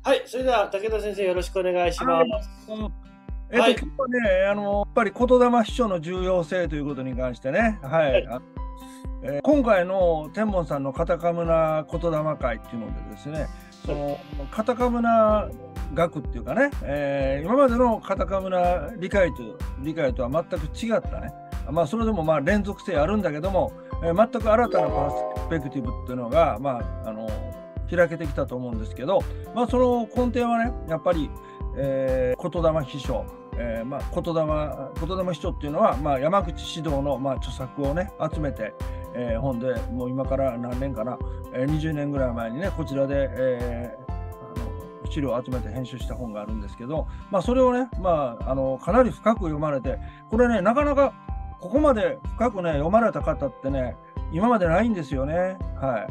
はい、それでは武田先生よろしくお願いしはい。 ます。 今はい、 日はね、やっぱり言霊秘書の重要性ということに関してね、はい。 はい、 今回の天文さんのカタカムナ言霊会っていうのでですね、 はい、 カタカムナ学っていうかね、今までのカタカムナ理解とは全く違ったね、まあそれでもまあ連続性あるんだけども、全く新たなパースペクティブっていうのが、開けてきたと思うんですけど、まあその根底はね、やっぱり、言霊秘書、言霊秘書っていうのは、山口指導の、著作をね集めて、本でもう今から何年かな、20年ぐらい前にねこちらで、資料を集めて編集した本があるんですけど、それをね、かなり深く読まれて、これねなかなかここまで深くね読まれた方ってね今までないんですよね。はい。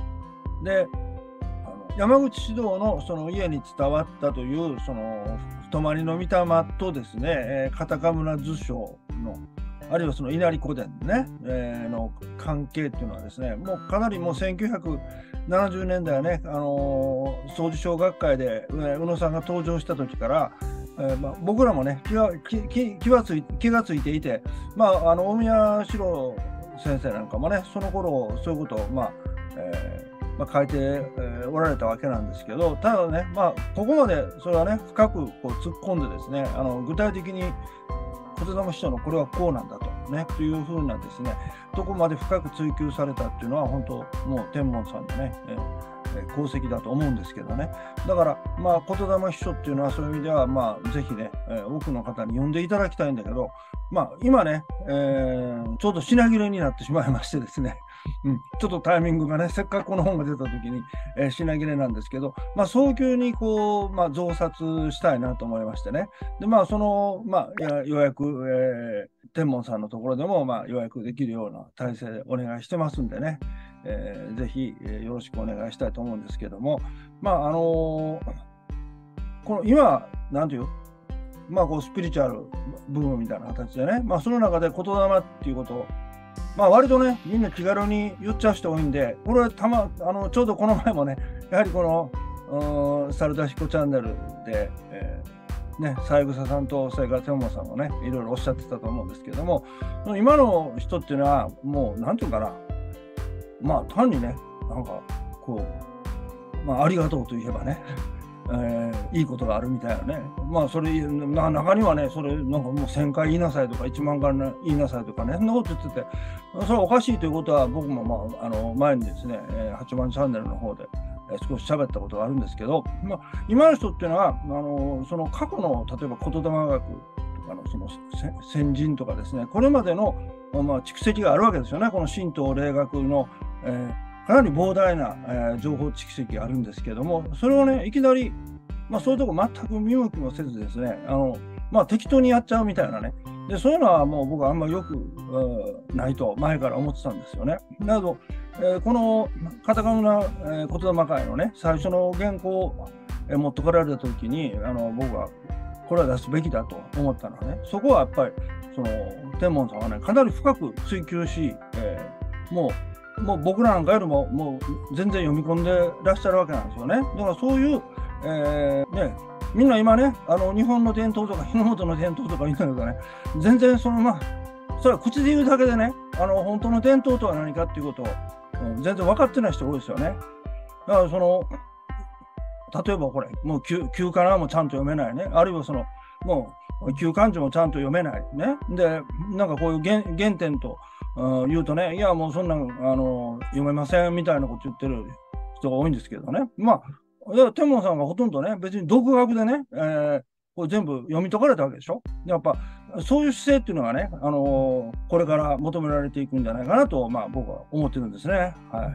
で、山口指導のその家に伝わったというその太まりの御霊とですね、カタカムナ図書のあるいはその稲荷古伝ね、の関係っていうのはですね、もうかなりもう1970年代ね、総治小学会で宇野さんが登場した時から、僕らもね気がついていて、大宮四郎先生なんかもねその頃そういうことを書いて、おられたわけなんですけど、ただね、ここまでそれはね深くこう突っ込んでですね、具体的に言霊秘書のこれはこうなんだとねというふうなですねどこまで深く追求されたっていうのは本当もう天文さんのね、功績だと思うんですけどね。だから言霊秘書っていうのはそういう意味ではぜひね、多くの方に読んでいただきたいんだけど、今ね、ちょうど品切れになってしまいましてですね、ちょっとタイミングがねせっかくこの本が出た時に、品切れなんですけど、早急にこう、増刷したいなと思いましてね。で予約、天文さんのところでも予約できるような体制でお願いしてますんでね、ぜひ、よろしくお願いしたいと思うんですけども、この今なんていうこうスピリチュアル部分みたいな形でね、その中で言霊っていうことを割とねみんな気軽に言っちゃう人多いんで、これはちょうどこの前もねやはりこのサルダシコチャンネルで、三枝さんとそれから天文さんもねいろいろおっしゃってたと思うんですけども、今の人っていうのはもうなんていうかな、単にねなんかこう、ありがとうといえばねいいことがあるみたいなね、それ中にはねそれなんかもう1000回言いなさいとか1万回言いなさいとかねそんなこと言ってて、それはおかしいということは僕も前にですね8番チャンネルの方で少し喋ったことがあるんですけど、今の人っていうのはその過去の例えば言霊学とかのその先人とかですね、これまでの蓄積があるわけですよね。この神道霊学の、かなり膨大な、情報蓄積があるんですけども、それをねいきなり、そういうとこ全く見向きもせずですね適当にやっちゃうみたいなね。でそういうのはもう僕はあんまりよくないと前から思ってたんですよね。だけど、このカタカムナ、言霊会のね最初の原稿を、持ってこられた時に僕はこれは出すべきだと思ったのはね、そこはやっぱりその天文さんはねかなり深く追求し、もう僕らなんかよりももう全然読み込んでらっしゃるわけなんですよね。だからそういう、みんな今ね日本の伝統とか日の本の伝統とか言うんだけどね、全然それは口で言うだけでね本当の伝統とは何かっていうことを、全然分かってない人多いですよね。だから例えばこれもう旧仮名もちゃんと読めないね、あるいはもう旧漢字もちゃんと読めないね。でなんかこういう原点と言うとね、いやもうそんなん読めませんみたいなこと言ってる人が多いんですけどね。だから天文さんがほとんどね別に独学でね、これ全部読み解かれたわけでしょ。やっぱそういう姿勢っていうのがね、これから求められていくんじゃないかなと、僕は思ってるんですね。はい、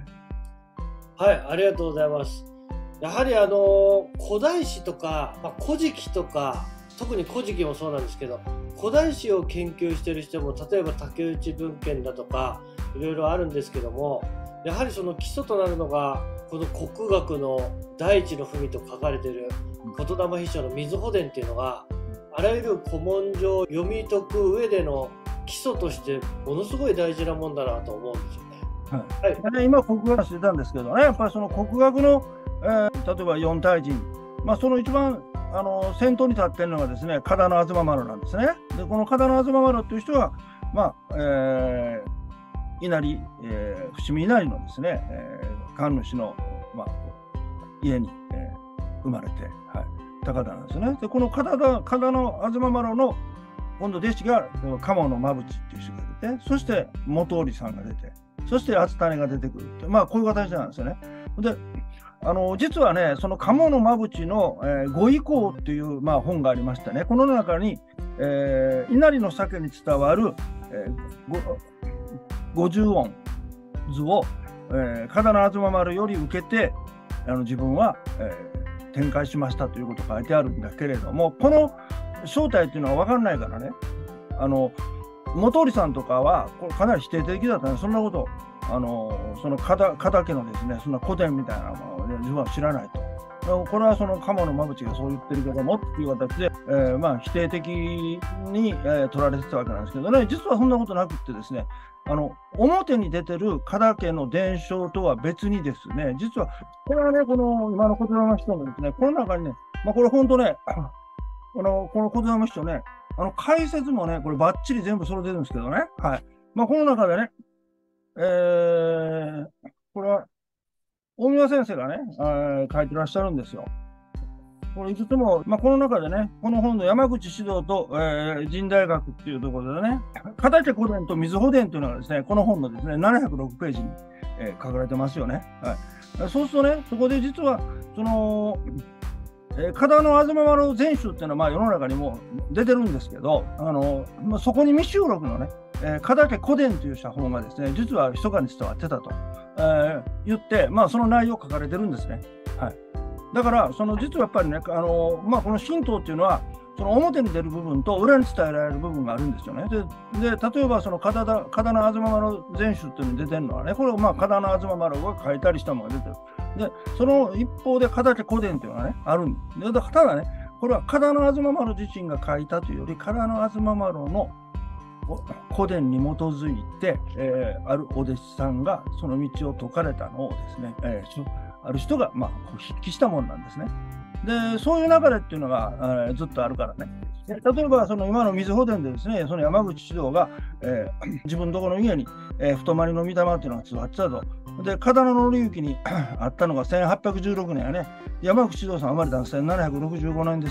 はい、ありがとうございます。やはり古代史とか、古事記とか、特に古事記もそうなんですけど、古代史を研究している人も例えば竹内文献だとかいろいろあるんですけども、やはりその基礎となるのがこの国学の第一の文と書かれている言霊秘書の瑞穂伝っていうのが、あらゆる古文書を読み解く上での基礎としてものすごい大事なもんだなと思うんですよね。 はい、今国学してたんですけどね、やっぱりその国学の、例えば四大臣その一番先頭に立っているのがですね、片野東丸なんですね。で、この片野東丸という人は、稲荷、伏見稲荷のですね、神主の、家に、生まれて、高田なんですね。で、この片野東丸の今度弟子が鴨の馬淵っていう人が出て、そして元織さんが出て、そして厚種が出てくるって、こういう形なんですよね。で、実はね、その鴨の馬淵の、御遺構っていう、本がありましてね、この中に、稲荷の酒に伝わる、50音図を、片野東丸より受けて自分は、展開しましたということが書いてあるんだけれども、この正体っていうのは分かんないからね、元織さんとかはこれかなり否定的だったね。そんなことその片家のですね、そんな古典みたいなものを、自分は知らないと。これはその鴨の馬淵がそう言ってるけどもっていう形で、否定的に、取られてたわけなんですけどね、実はそんなことなくってですね、表に出てる片家の伝承とは別にですね、実はこれはね、この今のこちらの人もですね、この中にね、これ本当ね、このこちらの人ね、解説もね、こればっちり全部揃ってるんですけどね、はい。この中でね、これは大宮先生がね、書いてらっしゃるんですよ。これいくつも、この中でね、この本の山口指導と、神代学っていうところでね、片家古典と水穂伝というのがですね、この本のですね、706ページに、書かれてますよね。はい、そうするとね、そこで実は、その、片野東丸全集っていうのは世の中にも出てるんですけど、そこに未収録のね、片家古伝という写本がですね、実は密かに伝わってたと、言って、その内容書かれてるんですね。はい、だから、実はやっぱりね、この神道っていうのは、その表に出る部分と裏に伝えられる部分があるんですよね。で例えば、その片野東丸全集っていうのに出てるのはね、これを片野東丸が書いたりしたものが出てる。で、その一方で片家古伝というのがね、あるんで、ただね、これは片野東丸自身が書いたというより、片野東丸の古伝に基づいて、あるお弟子さんがその道を説かれたのをですね、ある人が筆記したものなんですね。で、そういう流れっていうのが、ずっとあるからね。例えば、その今の水穂伝でですね、その山口指導が、自分のところの家に、太まりの御霊っていうのが座ってたと。で、片野紀之にあったのが1816年やね。山口指導さん生まれたのは1765年です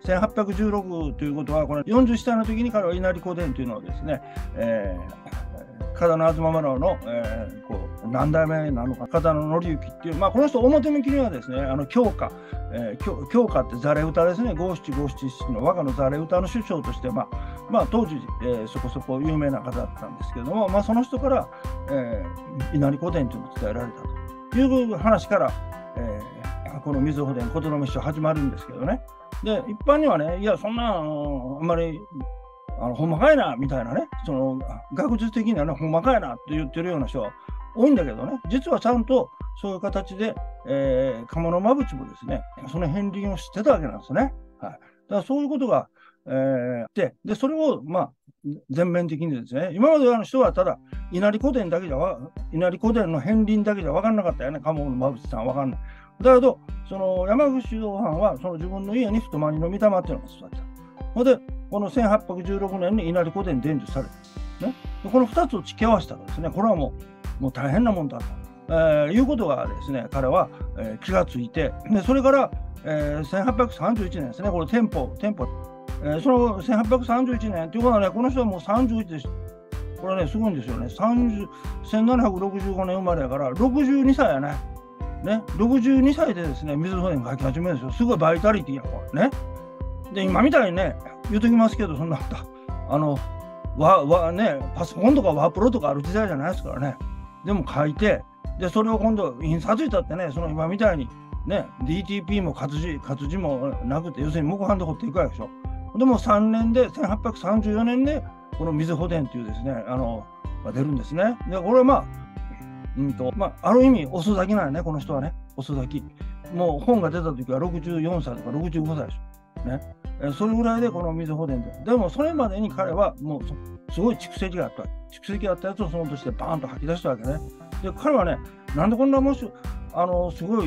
。1816ということは、これ40歳の時に彼は稲荷古伝というのをですね、片野東丸の、何代目なのか、片野紀之っていう、この人、表向きにはですね、狂歌、狂歌ってざれ歌ですね、五七五七七の和歌のざれ歌の首相として、当時、そこそこ有名な方だったんですけれども、その人から、稲荷古伝というのを伝えられたという話から、この水穂伝、琴の飯始まるんですけどね。で、一般にはね、いや、そんな、あんまり、ほんまかいなみたいなね、その学術的にはね、ほんまかいなって言ってるような人は多いんだけどね、実はちゃんとそういう形で、鴨の馬淵もですね、その片鱗を知ってたわけなんですね。はい、だからそういうことが、で、それを全面的にですね、今までの人はただ稲荷古伝だけじゃ、稲荷古伝の片鱗だけじゃ分からなかったよね、鴨の馬淵さんは分かんない。だけど、その山口指導藩はその自分の家に太まりの御霊っていうのが座った。ほんで、この1816年に稲荷古伝伝授された、ね。この2つを突き合わせたらですね、これはもう大変なもんだと、いうことがですね、彼は、気がついて、でそれから、1831年ですね、これ店舗、その1831年ということはね、この人はもう31です。これはね、すごいんですよね。1765年生まれやから、62歳やね。62歳でですね、水穂伝書き始めるんですよ。すごいバイタリティや、これね。で、今みたいにね、言うときますけど、そんなこと、パソコンとかワープロとかある時代じゃないですからね。でも書いて、で、それを今度、印刷したってね、その今みたいに、ね、DTP も活字もなくて、要するに木版で彫っていくわけでしょ。でも3年で、1834年で、この水穂伝っていうですね、が出るんですね。で、これはある意味、遅咲きなんやね、この人はね、遅咲き。もう本が出た時は64歳とか65歳でしょ。ね。それぐらいでこの水穂伝で。でもそれまでに彼はもうすごい蓄積があった。蓄積があったやつをそのとしてバーンと吐き出したわけね。で、彼はね、なんでこんなすごい、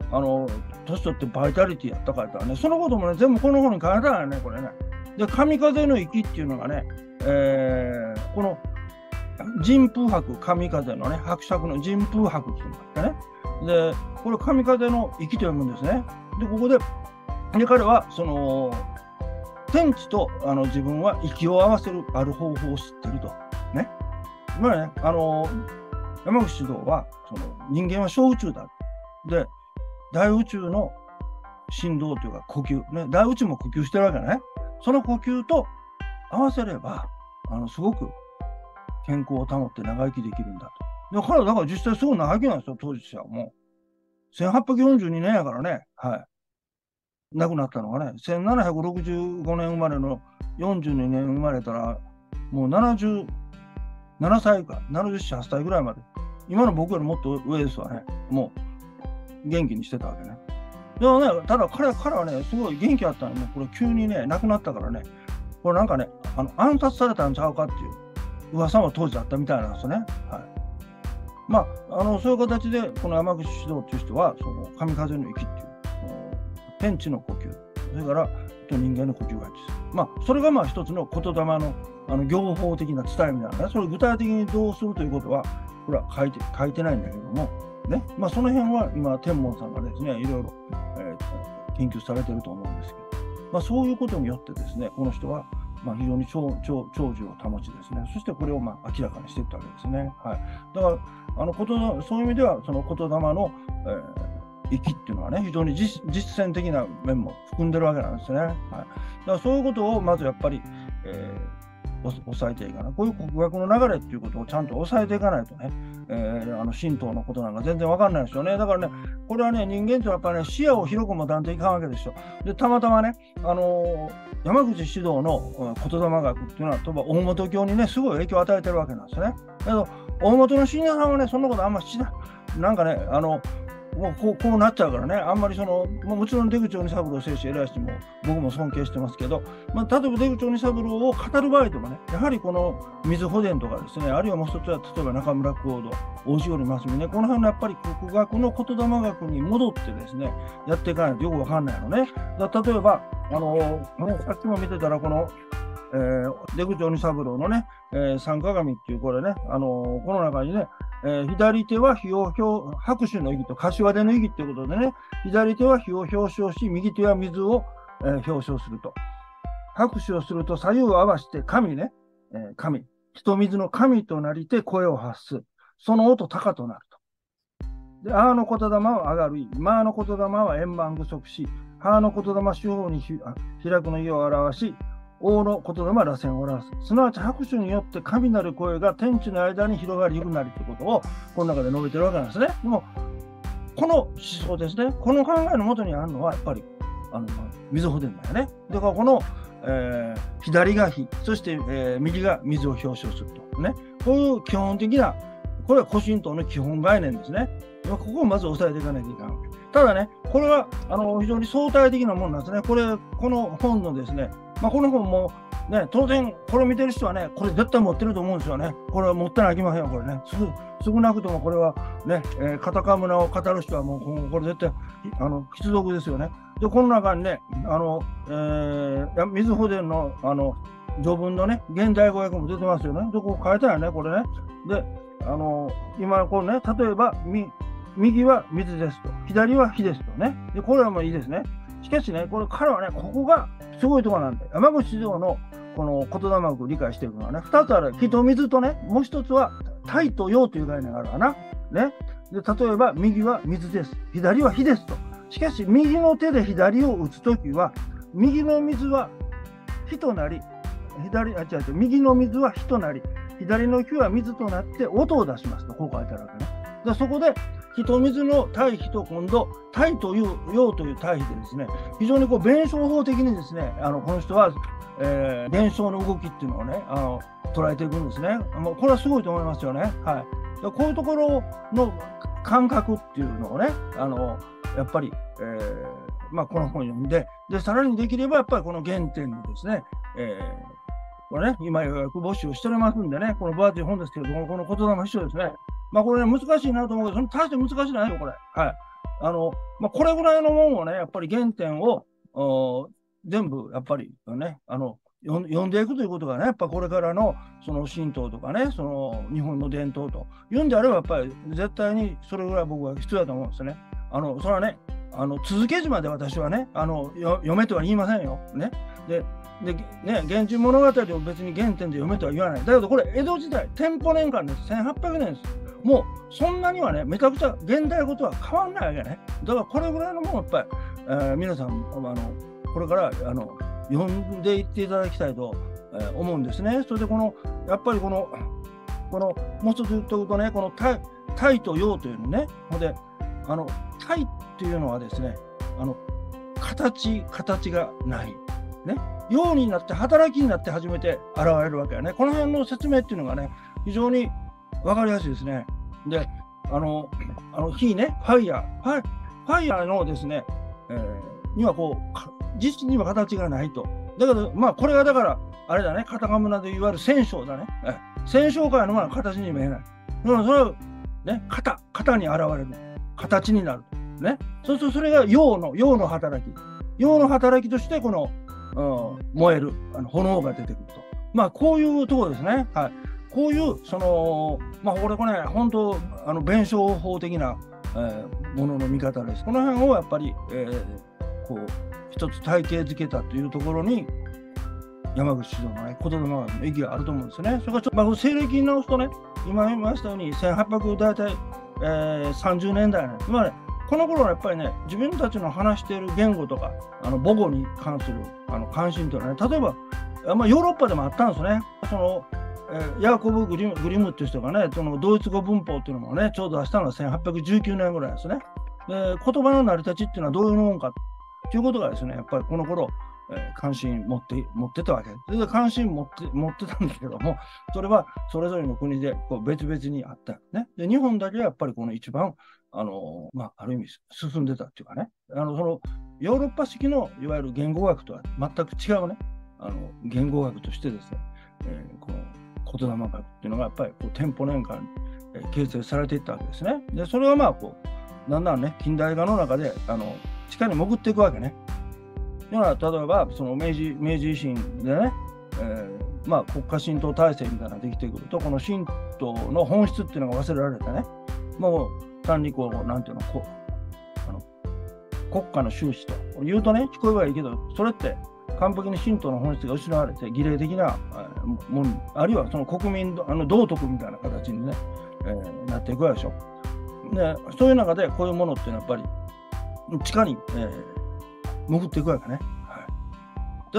年取ってバイタリティやったかったらね、そのこともね、全部この本に書いてあるよね、これね。で、神風の息っていうのがね、この神風伯、神風のね、伯爵の神風伯っていうのがあってね。で、これ神風の息と読むんですね。で、ここで、彼は、天地と自分は息を合わせるある方法を知ってると。ね。まあね、山口指導は、人間は小宇宙だ。で、大宇宙の振動というか呼吸、ね、大宇宙も呼吸してるわけね。その呼吸と合わせれば、すごく健康を保って長生きできるんだと。で、彼はだから実際すごい長生きなんですよ、当時はもう。1842年やからね、はい。亡くなったのがね、1765年生まれの42年生まれたら、もう77歳か、77、8歳ぐらいまで。今の僕よりもっと上ですわね。もう元気にしてたわけね。でもね、ただ彼はね、すごい元気あったのにね、これ急にね、亡くなったからね、これなんかね、暗殺されたんちゃうかっていう噂も当時あったみたいなんですよね。はい。まあ、そういう形で、この山口指導っていう人は、神風の息っていう、天地の呼吸、それから人間の呼吸が一致する。まあ、それがまあ一つの言霊の業法的な伝えみたいなね、それを具体的にどうするということは、これは書いてないんだけども、ね、まあ、その辺は今、天文さんがですね、いろいろ、研究されていると思うんですけど、まあ、そういうことによってですね、この人は、まあ、非常に長寿を保ちですね、そしてこれをまあ明らかにしていったわけですね。はい、だからそういう意味では、その言霊の、息っていうのはね、非常に実践的な面も含んでるわけなんですね。はい、だからそういうことをまずやっぱり、抑えていかない。こういう国学の流れっていうことをちゃんと抑えていかないとね、神道のことなんか全然わかんないですよね。だからね、これはね、人間ってやっぱりね、視野を広く持たんといかんわけですよ。で、たまたまね、山口指導の言霊学っていうのは、例えば大本教にね、すごい影響を与えてるわけなんですね。だけど、大本の信者さんはね、そんなことあんましない。なんかね、もうこうなっちゃうからね、あんまりもちろん出口鬼三郎聖師偉い人も僕も尊敬してますけど、まあ、例えば出口鬼三郎を語る場合とかね、やはりこの水穂伝とかですね、あるいはもう一つは例えば中村光堂、大塩利ますみね、この辺のやっぱり国学の言霊学に戻ってですね、やっていかないとよくわかんないのね。例えば、さっきも見てたら、この、出口鬼三郎のね、三鏡っていうこれね、この中にね、左手は火を拍手の意義と柏手の意義ということでね、左手は火を表彰し、右手は水を、表彰すると。拍手をすると左右を合わせて神ね、神、人水の神となりて声を発す。その音高となると。で、あーの言霊は上がる意。まーの言霊は円満具足し、はーの言霊四方に開くの意を表し、王の言霊は螺旋を表す。すなわち拍手によって神なる声が天地の間に広がりゆくなりということをこの中で述べてるわけなんですね。でもこの思想ですね、この考えのもとにあるのはやっぱり水穂伝だよね。だからこの、左が火、そして、右が水を表彰するとね。こういう基本的な、これは古神道の基本概念ですね。ここをまず押さえていかなきゃいけない。ただね、これは非常に相対的なものなんですね。この本のですね、まあ、この本も、ね、当然、これ見てる人はね、これ絶対持ってると思うんですよね。これは持ってなきゃいけませんよ、これね。少なくともこれはね、カタカムナを語る人はもう、これ絶対、必読ですよね。で、この中にね、水穂伝の、序文のね、現代語訳も出てますよね。で、こう書いてあるね、これね。で、今、これね、例えば、右は水ですと、左は火ですとね。で、これはもういいですね。しかしね、彼はね、ここがすごいところなんで、山口指導のこの言霊学を理解しているのはね、2つある。火と水とね、もう1つは太と陽という概念があるかな。ね。で、例えば、右は水です。左は火ですと。しかし、右の手で左を打つときは、右の水は火となり、右の水は火となり、左の火は水となって音を出しますと、こう書いてあるわけね。で、そこで、火と水の対比と今度、対という陽という対比でですね、非常に弁証法的にですね、この人は、現象の動きっていうのをね、捉えていくんですね。もうこれはすごいと思いますよね。はい。こういうところの感覚っていうのをね、やっぱり、まあ、この本を読んで、さらにできればやっぱりこの原点にですね、これね、今予約募集しておりますんでね、このバーという本ですけれども、この言霊秘書ですね。まあこれね、難しいなと思うけど、大して難しいないよ、これ。はい。 これぐらいのもんをね、やっぱり原点を全部やっぱりね、読んでいくということがね、やっぱこれからのその神道とかね、その日本の伝統というんであれば、やっぱり絶対にそれぐらい僕は必要だと思うんですね。それはね、続けずまで私はね、読めとは言いませんよ。ね。でね、源氏物語を別に原点で読めとは言わない。だけどこれ、江戸時代、天保年間です。1800年です。もうそんなにはね、めちゃくちゃ現代語とは変わんないわけね。だからこれぐらいのもんやっぱり、皆さんこれから読んでいっていただきたいと、思うんですね。それでやっぱりもう一つ言っておくとね、この体と陽というのね、で体っていうのはですね、形がない。ね、陽になって働きになって初めて現れるわけやね。この辺の説明っていうのがね、非常に分かりやすいですね。で、火ね、ファイヤーのですね、には実質には形がないと。だけど、これがだから、あれだね、カタカムナでいわゆる戦勝だね。戦勝界の形に見えない。だからそれは、ね、型に現れる。形になる。ね。そうするとそれが陽の働き。陽の働きとして、燃える炎が出てくると。こういうところですね。はい。こういう、これね、本当、弁証法的な、ものの見方です。この辺をやっぱり、一つ体系づけたというところに、山口市のね、言霊の意義があると思うんですよね。それから西暦に直すとね、今言いましたように、1800大体、30年代ね。この頃はやっぱりね、自分たちの話している言語とか、母語に関する関心というのはね、例えば、ヨーロッパでもあったんですね。ヤーコブ・グリムっていう人がね、そのドイツ語文法っていうのもね、ちょうど出したのは1819年ぐらいですね。で、言葉の成り立ちっていうのはどういうもんかということがですね、やっぱりこの頃、関心持ってたわけです。それで関心持ってたんだけども、それはそれぞれの国で別々にあった、ね。で、日本だけはやっぱりこの一番、ある意味進んでたっていうかね、そのヨーロッパ式のいわゆる言語学とは全く違うね、言語学としてですね、この言霊学っていうのがやっぱり天保年間形成されていったわけですね。で、それはだんだんね、近代化の中で地下に潜っていくわけね。例えばその明治維新でね、国家神道体制みたいなのができてくると、この神道の本質っていうのが忘れられてね、もう単になんていうの、国家の収支と言うとね、聞こえはいいけど、それって完璧に神道の本質が失われて、儀礼的なもの、あるいはその国民道徳みたいな形にね、なっていくわけでしょ。で、そういう中でこういうものっていうのはやっぱり地下に、潜っていくわけね。はい、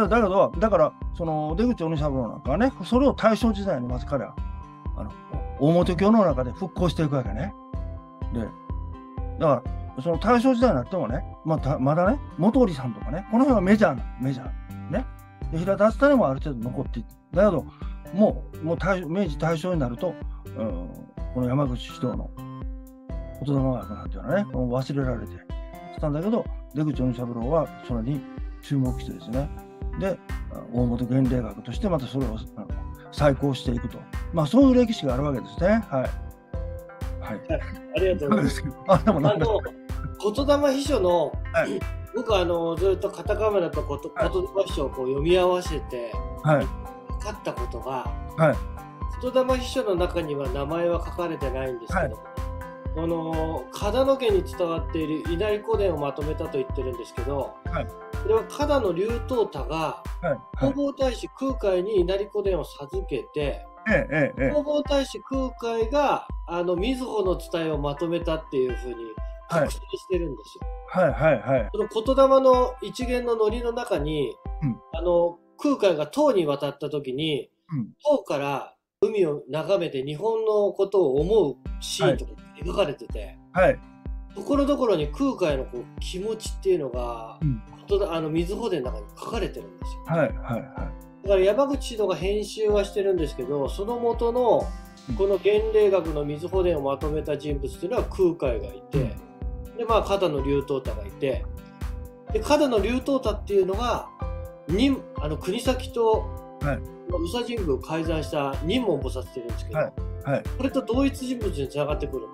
だからその出口鬼三郎なんかはね、それを大正時代にまず彼は大本教の中で復興していくわけね。で、だからその大正時代になってもね、まだね、本利さんとかね、この辺はメジャーね。で、平田篤胤もある程度残っていって、だけどもう明治大正になると、この山口市道の言霊学なんていうのはね、忘れられてしたんだけど、出口鬼三郎はそれに注目してですね、で、大本原霊学としてまたそれを再興していくと、そういう歴史があるわけですね。はい。はい。 ありがとうございます。言霊秘書の、はい、僕ずっとカタカナだと言霊秘書を読み合わせて、はい、分かったことが、はい、言霊秘書の中には名前は書かれてないんですけど、秦野家に伝わっている稲荷古伝をまとめたと言ってるんですけど、はい、これは加賀の龍頭太が弘法大師空海に稲荷古伝を授けて、弘法大師空海が瑞穂の伝えをまとめたっていうふうに確信してるんですよ。この言霊の一元のノリの中に、空海が唐に渡った時に、唐から海を眺めて日本のことを思うシーンとか描かれてて、ところどころに空海の気持ちっていうのが、瑞穂伝の中に書かれてるんですよ。だから山口市道が編集はしてるんですけど、その元のこの原霊学の瑞穂伝をまとめた人物っていうのは空海がいて、で加賀の龍頭太がいて、で加賀の龍頭太っていうのが国東と宇佐神宮を改ざんした仁門菩薩っていうんですけど、これと同一人物につながってくるんですよ。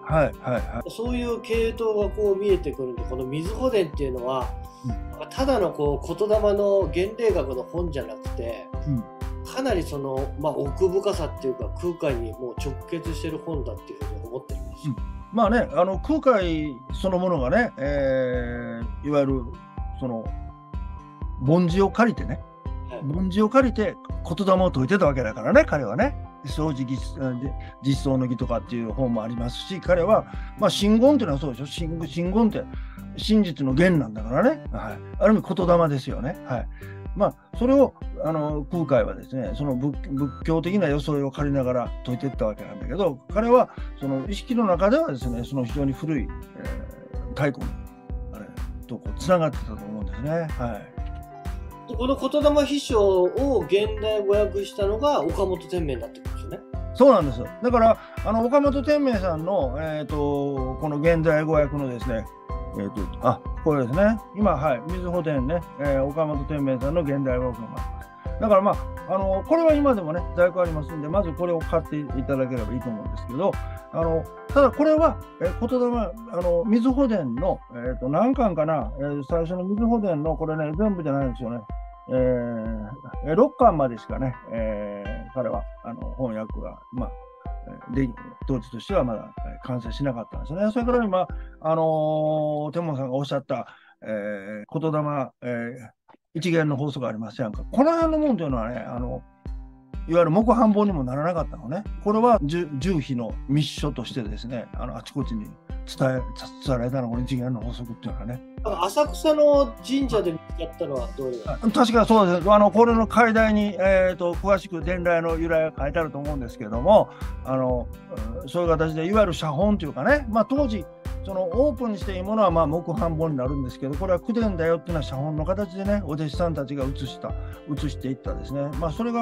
はいはいはい。 そういう系統がこう見えてくるんで、この水穂伝っていうのは、ただのこう言霊の原例学の本じゃなくて、 うん。 かなりその、奥深さっていうか空海にもう直結してる本だっていうふうに思ってるんですよ。 まあね、空海そのものがね、いわゆるその梵字を借りてね、梵字を借りて言霊を説いてたわけだからね、彼はね。正直実相の儀とかっていう本もありますし、彼は、真言っていうのはそうでしょ、真言って真実の言なんだからね、はい、ある意味言霊ですよね。はい、それを空海はですね、その仏教的な装いを借りながら説いていったわけなんだけど、彼はその意識の中ではですね、その非常に古い、太古のあれとこうつながってたと思うんですね。はい。 この言霊秘書を現代語訳したのが岡本天明になってくるんですよね。 そうなんですよ。だから岡本天明さんの、この現代語訳のですね、これですね、今、はい、水穂伝ね、岡本天明さんの現代語訳のがあります。だからこれは今でもね、在庫ありますんで、まずこれを買っていただければいいと思うんですけど、ただこれは、言霊、水穂伝の、何巻かな、最初の水穂伝の、これね、全部じゃないんですよね。6巻までしかね、彼は翻訳が、当時としてはまだ完成しなかったんですね。それから今、天文さんがおっしゃった、言霊、一元の法則がありますやんか。この辺のもんというのはね、いわゆる木版本にもならなかったのね。これは重秘の密書としてですね、あちこちに伝えられたの、この一元の法則っていうのはね。 浅草の神社で見つかったのはどういうの？ 確かそうです。これの解題に、詳しく伝来の由来が書いてあると思うんですけれども、そういう形でいわゆる写本というかね、当時そのオープンにしていいものは木版本になるんですけど、これは口伝だよっていうのは写本の形でね、お弟子さんたちが写していったですね。それが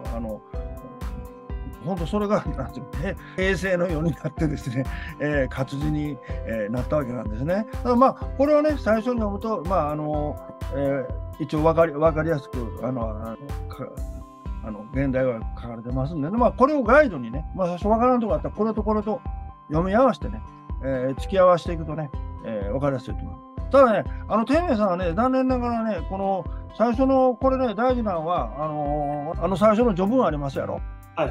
本当それがなんていうね、平成のようになってですね、活字に、なったわけなんですね。ただこれはね、最初に読むと、一応分かりやすく現代は書かれてますんで、これをガイドにね、最初分からんところあったらこれとこれと読み合わせてね、付き合わせていくとね、分かりやすいと思います。ただね、天明さんはね、残念ながらね、この最初のこれね、大事なのは最初の序文ありますやろ。 はい、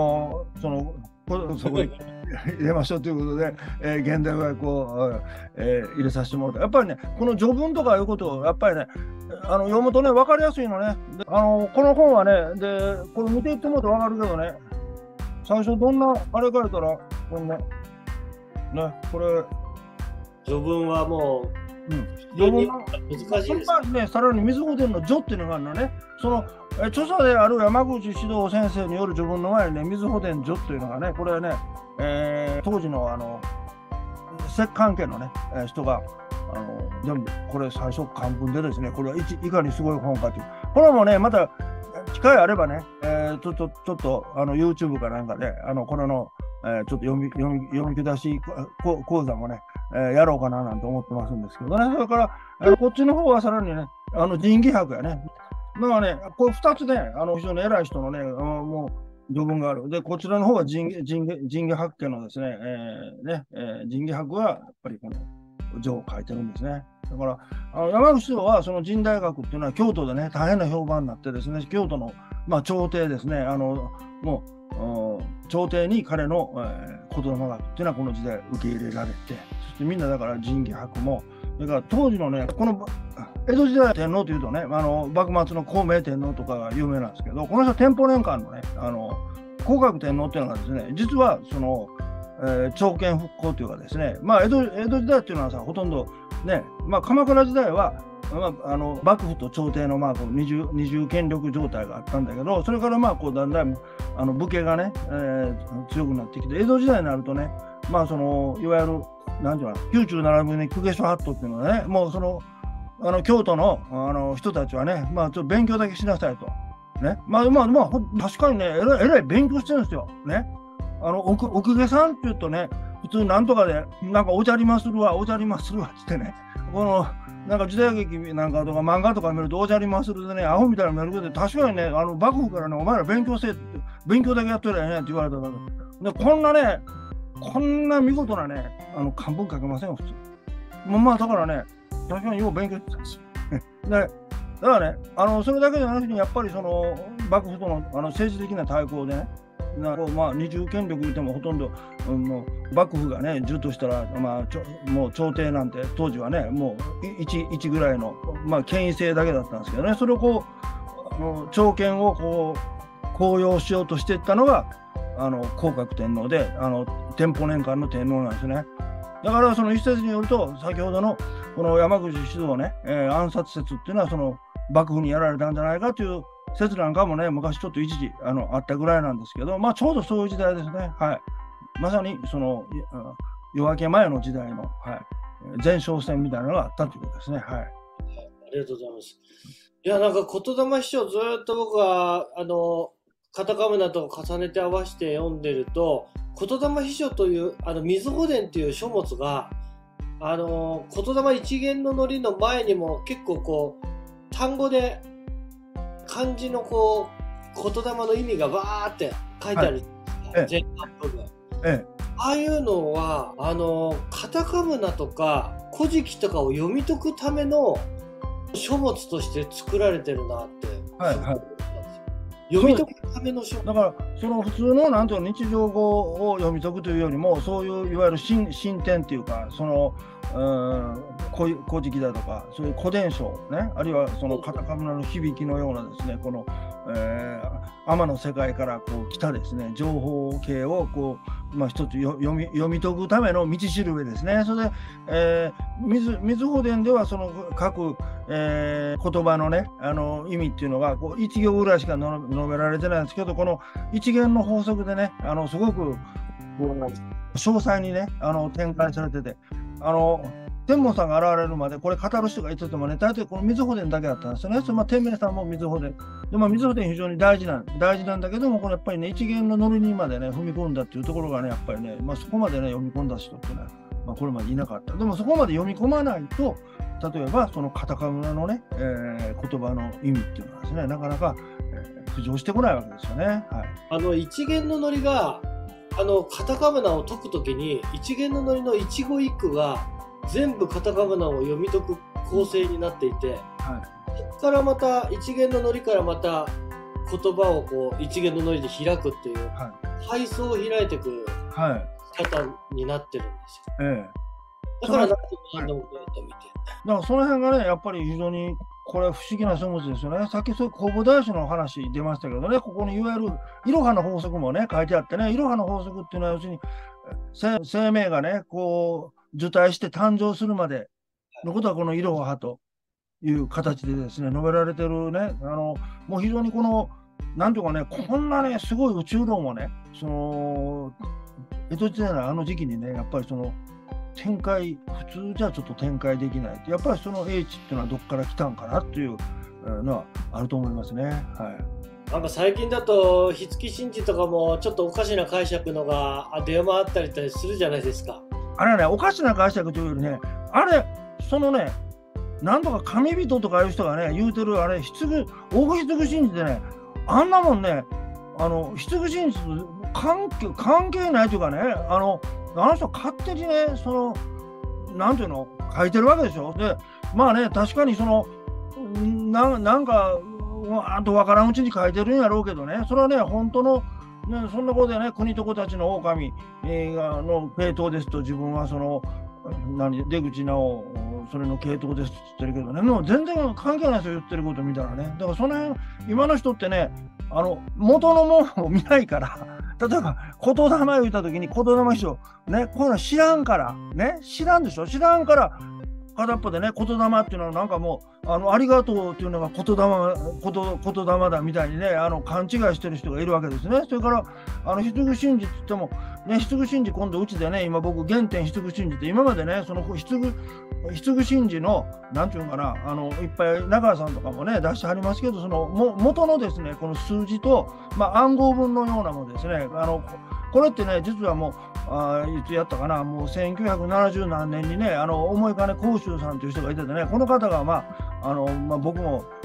そこに入れましょうということで、現代語訳を、入れさせてもらって、やっぱりね、この序文とかいうことをやっぱりね、読むとね、分かりやすいのね。でこの本はね、でこれ見ていってもらうと分かるけどね、最初どんなあれ書いたら、こんなね、これ序文はもう、 序文難しいですね。さらに水穂伝の序っていうのがあるのね。その著者である山口指導先生による序文の前にね、水穂伝序というのがね、これはね、当時の摂関係のね、人が全部これ最初漢文でですね、これはいかにすごい本かという。これもね、また機会あればね、ちょっとYouTube かなんかでこれのちょっと読み下し講座もね、やろうかななんて思ってますんですけどね。それからこっちの方はさらにね、人義博やね。だからね、これ2つね、非常に偉い人のね、もう序文がある。で、こちらの方は人義博家のですね、人義博はやっぱりこの序を書いてるんですね。だから山口はその神代学っていうのは京都でね、大変な評判になってですね、京都の朝廷ですね、もう朝廷に彼の、言霊学っていうのはこの時代受け入れられて、そしてみんなだから人義博も、それから当時のね、この江戸時代天皇というとね、幕末の孔明天皇とかが有名なんですけど、この人天保年間のね、皇覚天皇っていうのがですね、実はその、朝見復興というかですね、江戸時代っていうのはさ、ほとんどね、鎌倉時代は幕府と朝廷のこの二重権力状態があったんだけど、それからこうだんだん武家がね、強くなってきて、江戸時代になるとね、そのいわゆる何ていうの、宮中並びに公家諸法度っていうのはね、もうその京都の人たちはね、ちょっと勉強だけしなさいと。ね、確かにね、えらい勉強してるんですよ。ね、お公家さんっていうとね、普通なんとかで、なんかおじゃりまするわってね、なんか時代劇なんかとか漫画とか見るとおじゃりまするでね、アホみたいなの見るけど、確かにね、幕府からね、お前ら勉強だけやっとりゃええねんって言われたから、でこんなね、 こんな見事なね、漢文書けませんよ、普通。もうまあ、だからね、確かによう勉強してたんですよ。で、だからね、それだけじゃなくて、やっぱりその幕府との政治的な対抗でね、まあ、二重権力言ってもほとんど、もう幕府がね、10としたら、まあ、もう朝廷なんて当時はね、もう 1ぐらいの、まあ、権威性だけだったんですけどね、それをこう、朝権をこう高揚しようとしていったのが、皇覚天皇で、天保年間の天皇なんですね。だからその一説によると、先ほどのこの山口氏のね、暗殺説っていうのは、その幕府にやられたんじゃないかという説なんかもね、昔ちょっと一時あったぐらいなんですけど、まあ、ちょうどそういう時代ですね。はい。まさにその夜明け前の時代の、はい、前哨戦みたいなのがあったということですね。はい。ありがとうございます。いや、なんか言霊秘書ずっと僕はカタカムナと重ねて合わせて読んでると、言霊秘書という瑞穂伝という書物が言霊一元のノリの前にも結構こう単語で漢字のこう言霊の意味がバーって書いてある、はい、前半部分、ああいうのはカタカムナとか古事記とかを読み解くための書物として作られてるなって、はいはい、読み解くための書物だから、その普通のなんていうの日常語を読み解くというよりも、そういういわゆる新典っていうか、その古事記だとか、そういう古伝書ね、あるいはそのカタカムナの響きのようなですね、この天の世界からこう来たですね、情報系をこう、まあ、一つ読み解くための道しるべですね。それで、瑞穂伝ではその各、言葉のね、意味っていうのがこう一行ぐらいしか述べられてないんですけど、この一元の法則でね、すごくこう詳細にね、展開されてて、天文さんが現れるまでこれ語る人がいててもね、大体この瑞穂伝だけだったんですよね。それ天明さんも瑞穂伝で、まあ、瑞穂伝非常に大事なんだけども、これやっぱりね、一元のノリにまでね踏み込んだっていうところがね、やっぱりね、まあ、そこまでね読み込んだ人っていうのは、まあ、これまでいなかった。でもそこまで読み込まないと、例えばそのカタカムナのね、言葉の意味っていうのはですね、なかなか、浮上してこないわけですよね。 はい、一元のノリがカタカムナを解くときに、一元のノリの一語一句が全部カタカムナを読み解く構成になっていて、はい、そこからまた一元のノリからまた言葉をこう一元のノリで開くっていう、はい、階層を開いていく方になってるんですよ。だから何度も見て。 だからその辺がね、やっぱり非常にこれ不思議な書物ですよね。さっきそういう弘法大師の話出ましたけどね、ここにいわゆるいろはの法則もね書いてあってね、いろはの法則っていうのは要するに生命がねこう受胎して誕生するまでのことはこのいろはという形でですね述べられてるね、もう非常にこのなんていうかね、こんなねすごい宇宙論をね、その江戸時代の時期にね、やっぱりその展開、普通じゃちょっと展開できない。やっぱりその英知っていうのはどこから来たんかなっていうのはあると思いますね。はい。 なんか最近だと筆記神事とかもちょっとおかしな解釈のが出回ったりするじゃないですか。 あれね、おかしな解釈というよりね、あれそのね、なんとか神人とかいう人がね言うてるあれ大筆神事でね、あんなもんね、筆記神事と関係ないというかね、あの人勝手にね、そのなんていうの書いてるわけでしょ。で、まあね、確かにそのなんかあと分からんうちに書いてるんやろうけどね、それはね、本当の、ね、そんなことでね、国と子たちの狼の系統ですと、自分はその出口直それの系統ですって言ってるけどね、もう全然関係ないですよ、言ってること見たらね。だからその辺、今の人ってね、元のものを見ないから、例えば言霊言った時に言霊秘書ね、こういうの知らんからね、知らんでしょ、知らんから片っぽでね、言霊っていうのはなんかもうありがとうっていうのが言霊だみたいにね、勘違いしてる人がいるわけですね。それから筆具神事って言ってもね、筆具神事今度うちでね、今僕原点筆具神事って今までね、その筆具神事のなんていうのかな、いっぱい中川さんとかもね出してはりますけど、その元のですねこの数字と、暗号文のようなものですね、これってね実はもういつやったかな、もう1970何年にね、思い金光秀さんという人がいててね、この方が僕も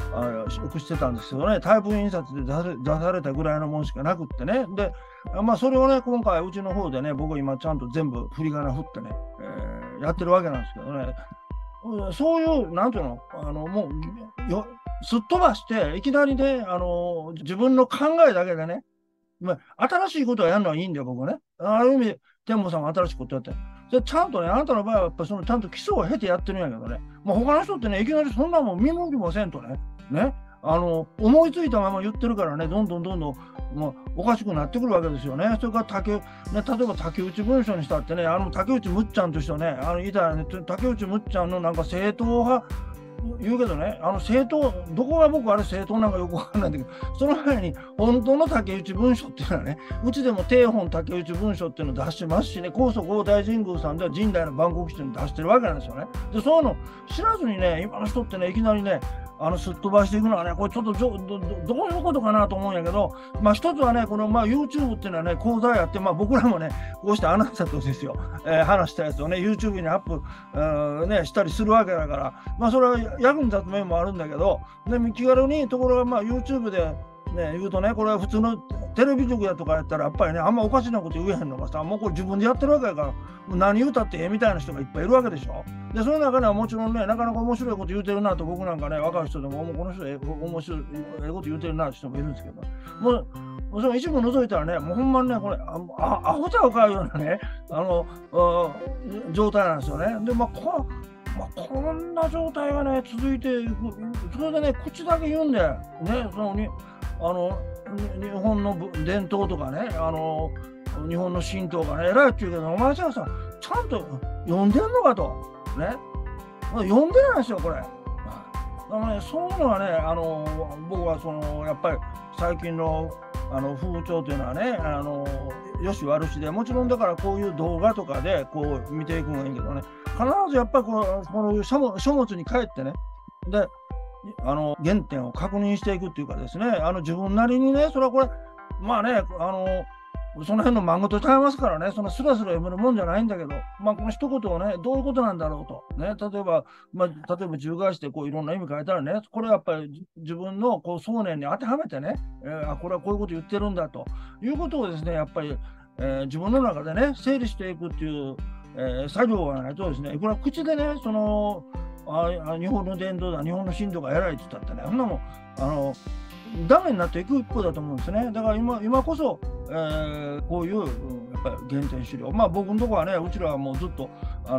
よくしてたんですけどね、タイプ印刷で出されたぐらいのもんしかなくってね。で、まあ、それをね、今回、うちの方でね、僕今ちゃんと全部振り仮名振ってね、やってるわけなんですけどね、そういう、なんていうの、もうすっ飛ばして、いきなりね、自分の考えだけでね、新しいことをやるのはいいんだよ、僕ね。ある意味、天保さんが新しいことやってでちゃんとね、あなたの場合はやっぱちゃんと基礎を経てやってるんやけどね、他の人ってね、いきなりそんなもん見向きもせんとね、思いついたまま言ってるからね、どんどんおかしくなってくるわけですよね。それから例えば竹内文書にしたってね、竹内むっちゃんとしてはね、いたらね、竹内むっちゃんのなんか正統派言うけどね、正統、どこが僕あれ正統なんかよくわかんないんだけど、その前に本当の竹内文書っていうのはね、うちでも定本竹内文書っていうのを出してますしね、高祖合大神宮さんでは神代の万国基準出してるわけなんですよね。で、そういうの知らずにね、今の人ってね、いきなりね、すっ飛ばしていくのはね、これちょっとどういうことかなと思うんやけど、一つはね、このYouTube っていうのはね、講座やって、僕らもね、こうしてあなたとですよ、話したやつをね、YouTube にアップ、したりするわけだから、それは役に立つ面もあるんだけど、で気軽にところがYouTube で、言うとね、これは普通のテレビ局やとかやったら、やっぱりね、あんまおかしなこと言えへんのがさ、もうこれ自分でやってるわけやから、もう何言うたってええみたいな人がいっぱいいるわけでしょ。で、その中にはもちろんね、なかなか面白いこと言うてるなと、僕なんかね、若い人でも、この人面白いこと言うてるなって人もいるんですけど、もうその一部除いたらね、もうほんまにね、これ、アホちゃうかいうようなね、状態なんですよね。で、こんな状態がね、続いていく、それでね、口だけ言うんだよ。ね、日本の伝統とかね、日本の神道がね、偉いって言うけど、お前じゃあさ、ちゃんと読んでんのかと。ね。読んでないんですよ、これ。だからね、そういうのはね、僕はやっぱり最近の風潮というのはね、よし悪しで、もちろんだからこういう動画とかでこう見ていくのがいいけどね、必ずやっぱりこの書物に帰ってね、で、原点を確認していくっていうかですね、自分なりにね、それはこれ、その辺の漫画とちゃいますからね、そのスラスラ読めるもんじゃないんだけど、この一言をね、どういうことなんだろうと。ね、例えば中外してこういろんな意味変えたらね、これはやっぱり自分のこう想念に当てはめてね、これはこういうこと言ってるんだということをですね、やっぱり、自分の中でね、整理していくっていう、作業がないとですね、これは口でね、日本の伝統だ、日本の神道が偉いって言ったってね、そんなもん、ダメになっていく一方だと思うんですね。だから今こそ、こういう、やっぱり原点資料、僕のところはね、うちらはもうずっと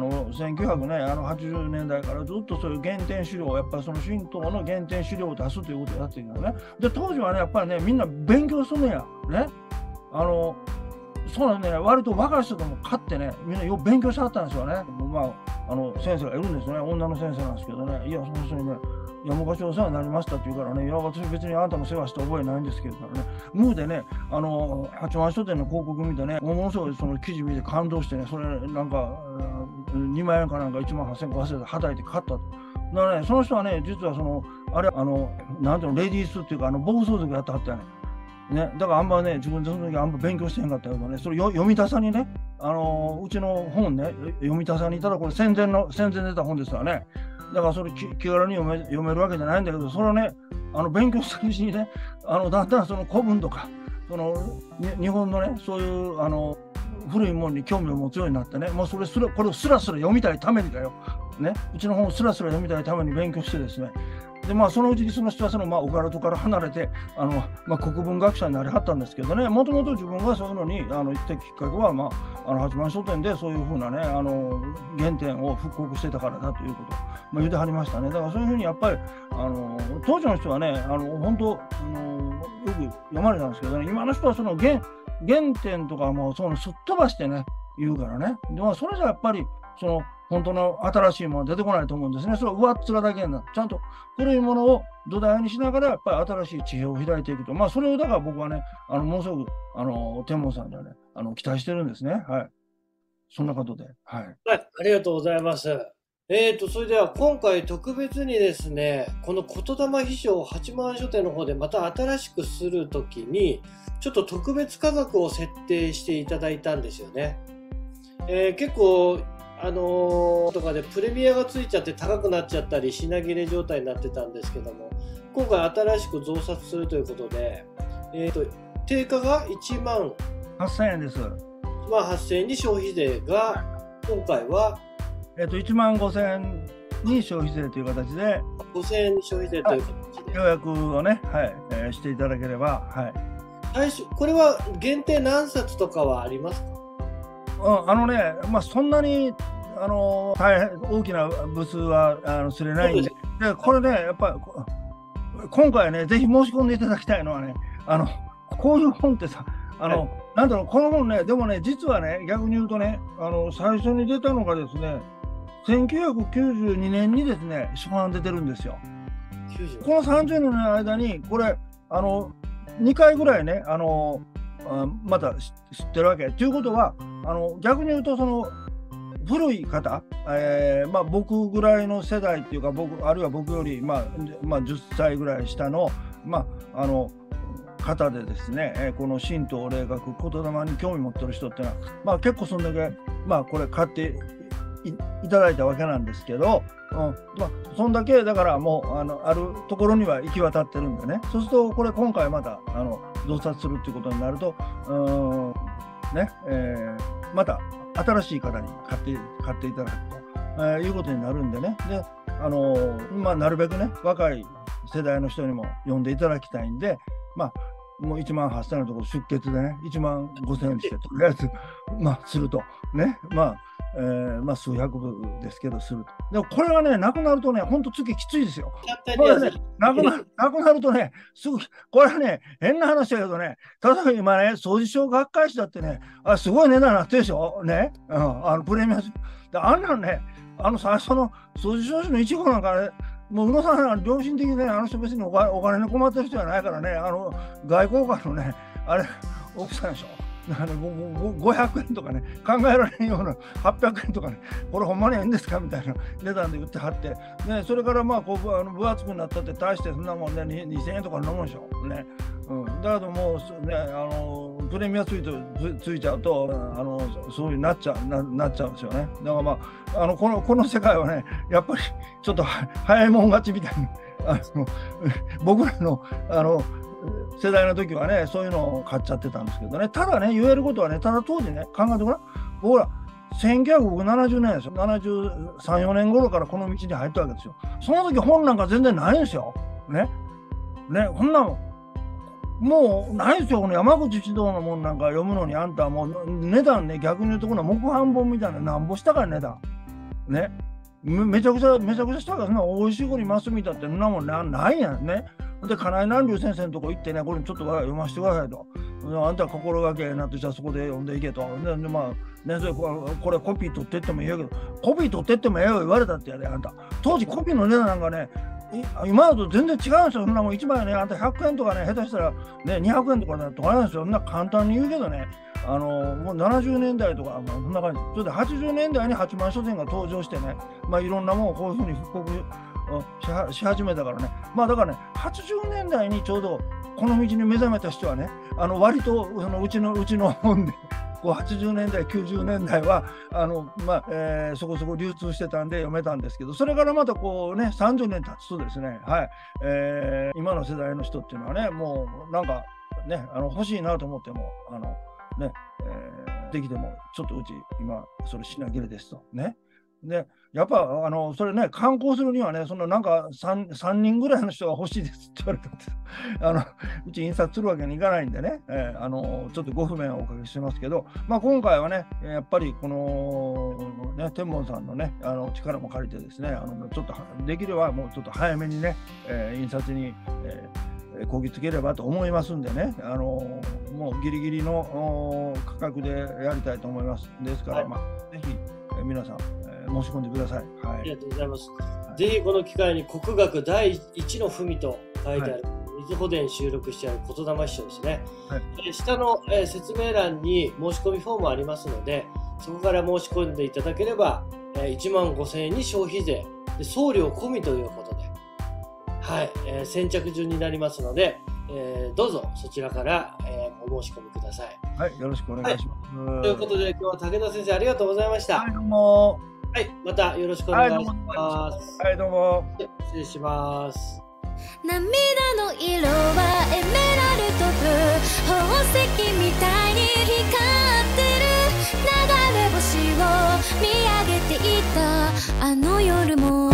1980年代からずっとそういう原点資料、やっぱりその神道の原点資料を出すということをやってるんだよね。で、当時はね、やっぱりね、みんな勉強するんや。ね。そうなんね、割と若い人とも勝ってね、みんなよく勉強しはったんですよね。先生がいるんですね、女の先生なんですけどね、いや、その人にね、昔お世話になりましたって言うからね、いや、私別にあなたの世話した覚えないんですけどね、ムーでね、八幡書店の広告見てね、ものすごいその記事見て感動してね、それなんか、2万円かなんか1万8000円か忘れて、はたいて買ったと。だからね、その人はね、実はなんていうの、レディースっていうか、暴走族やってはったよね。ね、だからあんまね、自分でその時あんま勉強してへんかったけどね、それ読みたさにね、うちの本ね、読みたさにいたら、これ戦前出た本ですからね、だからそれ気軽に読めるわけじゃないんだけど、それをね、勉強したうちにね、だんだんその古文とか、日本のね、そういう古いものに興味を持つようになってね、もうこれをスラスラ読みたいためにだよ、ね、うちの本をスラスラ読みたいために勉強してですね、でそのうちにその人はオカルトから離れて国文学者になりはったんですけどね、もともと自分がそういうのに行ったきっかけは、八幡書店でそういうふうなね原点を復刻してたからだということを、言うてはりましたね。だからそういうふうにやっぱり当時の人はね本当よく読まれたんですけどね、今の人はその原点とかもそのすっ飛ばしてね言うからね、でそれじゃやっぱり本当の新しいものは出てこないと思うんですね。それは上っ面だけになって、ちゃんと古いものを土台にしながら、やっぱり新しい地平を開いていくと。それをだから僕はね、ものすごく、天文さんにはね、期待してるんですね。はい。そんなことで。はい。 はい、ありがとうございます。それでは今回特別にですね、この言霊秘書を八幡書店の方でまた新しくするときに、ちょっと特別価格を設定していただいたんですよね。結構、とかでプレミアがついちゃって高くなっちゃったり品切れ状態になってたんですけども、 今回新しく増刷するということで、定価が1万 8000円です。 8000円に消費税が、今回は 1万5000円に消費税という形で、 5000円に消費税という形で、 予約をね、していただければ、 これは限定何冊とかはありますか？ そんなに大変大きな部数はすれないんで、これね、やっぱり今回ね、ぜひ申し込んでいただきたいのはね、こういう本ってさ、なんだろう、この本ね、でもね、実はね、逆に言うとね、最初に出たのがですね、1992年にですね、初版出てるんですよ。この30年の間に、これ、2回ぐらいね、また知ってるわけ。ということは、逆に言うと、その古い方、僕ぐらいの世代っていうか、あるいは僕より、10歳ぐらい下の、方でですね、この神道霊学、言霊に興味持ってる人っていうのは、結構そんだけ、これ買っていただいたわけなんですけど、そんだけだからもうあるところには行き渡ってるんでね、そうするとこれ今回また増刷するっていうことになると、また新しい方に買っていただくと、いうことになるんでね、でなるべくね若い世代の人にも読んでいただきたいんで、もう1万8000円のところ出血でね1万5000円にしてとりあえずするとね、数百部ですけどすると。でもこれがねなくなるとね、ほんと月きついですよ。これねなくなるとね、すぐこれはね変な話だけどね、例えば今ね掃除商学会誌だってね、すごい値段になってるでしょね、プレミアでなんね、最初の掃除商誌の1号なんかね、もう宇野さん、良心的にね、人別にお金に困ってる人じゃないからね、外交官のね、奥さんでしょ。500円とかね、考えられんような800円とかね、これほんまにええんですかみたいな値段で売ってはって、ね、それから分厚くなったって大してそんなもんね、2000円とかのもんでしょ。ね、だけどもうね、プレミアついちゃうと、そういうなっちゃうんですよね。だからこの世界はね、やっぱりちょっと早いもん勝ちみたいな、僕らの世代の時はね、そういうのを買っちゃってたんですけどね、ただね、言えることはね、ただ当時ね、考えてごらん、僕ら、1970年ですよ、73、4年頃からこの道に入ったわけですよ。その時本なんか全然ないんですよ。ね、こんなもうないですよ、この山口一郎のもんなんか読むのに、あんたはもう値段ね、逆に言うとこの木版本みたいな、なんぼしたから値段。ね。めちゃくちゃしたから、そんな美味しい子にマス見たって、そんなもんないやんね。で、金井南龍先生のとこ行ってね、これちょっと読ませてくださいと。あんた心がけなって、じゃあそこで読んでいけと。で、それこれコピー取ってってもいいけど、コピー取ってってもええよ言われたってやで、あんた。当時コピーの値段なんかね、今だと全然違うんですよ。そんなもん1枚ね、あんた100円とかね、下手したらね、200円とかだとかなんですよ。そんな簡単に言うけどね、もう70年代とか、そんな感じ。それで80年代に八幡書店が登場してね、いろんなものをこういうふうに復刻し始めたからね。だからね、80年代にちょうどこの道に目覚めた人はね、割とうちの本で、80年代、90年代はそこそこ流通してたんで読めたんですけど、それからまた30年経つとですね、今の世代の人っていうのはね、もうなんかね、欲しいなと思ってもできてもちょっとうち今それ品切れですとね。でやっぱそれね、観光するにはね、そのなんか 3人ぐらいの人が欲しいですって言われたんです。うち印刷するわけにいかないんでね、ちょっとご不便をおかけしますけど、今回はね、やっぱりこの、ね、天文さんのね、力も借りてですね、ちょっとできればもうちょっと早めにね、印刷に、こぎつければと思いますんでね、もうギリギリの価格でやりたいと思います。ですから、ぜひ、皆さん、申し込んでください。 ありがとうございます。ぜひこの機会に国学第一の文と書いてある、瑞穂伝収録してある言霊師匠ですね。下の、説明欄に申し込みフォームありますので、そこから申し込んでいただければ、1万5000円に消費税で送料込みということで、先着順になりますので、どうぞそちらから、お申し込みください。 よろしくお願いします。 ということで、今日は武田先生ありがとうございました。 どうも。 またよろしくお願いします。 どうも。 失礼します。 涙の色はエメラルドブルー、宝石みたいに光ってる。流れ星を見上げていたあの夜も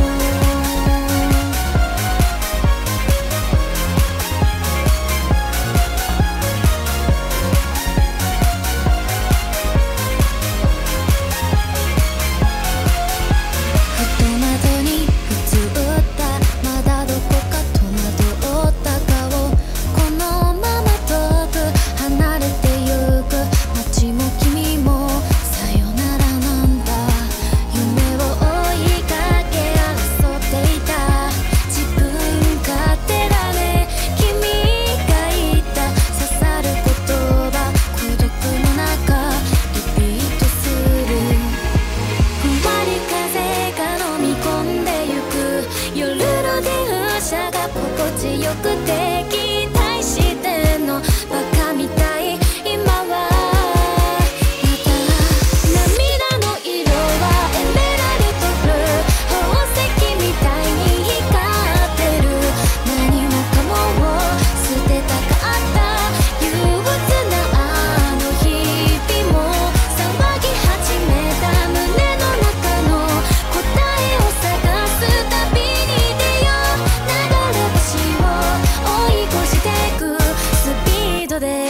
よくて期待してんのバカみたい今はまた涙の色はエメラルドブルー、宝石みたいに光ってる。何もかもを捨てたかった憂鬱なあの日々も騒ぎ始めた胸の中の答えを探すたびに出よう。流れ星を追い越してくスピードで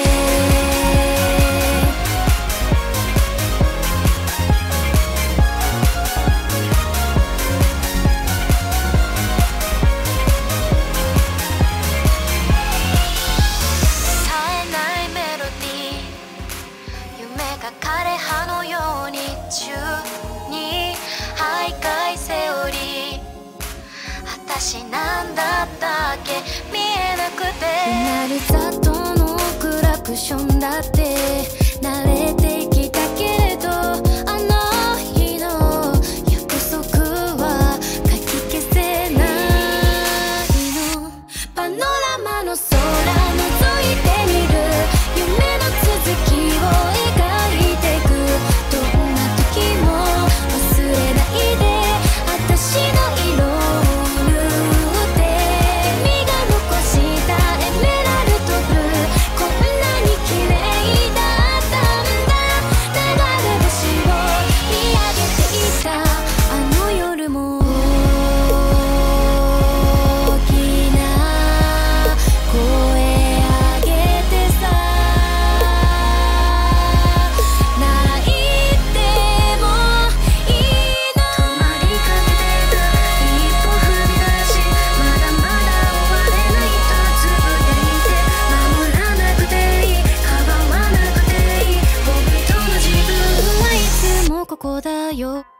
絶えないメロディー、夢が枯葉のように宙に徘徊セオリー。私なんだったっけ見えなくて、鳴るざとのクラクションだって慣れてきたけれど、あの日の約束はかき消せないの。パノラマの空覗いてみる、夢の続きを描いてく。どんな時も忘れないで私の色を塗って君が残したエメラルドブルー、こんなに綺麗だったんだ。流れ星を見上げていたあの夜も大きな声上げてさ、泣いてもいいの。止まりかけてた一歩踏み出し、まだまだ終われないとつぶやいて、守らなくていい、かばわなくていい、本当の自分はいつもここだよ。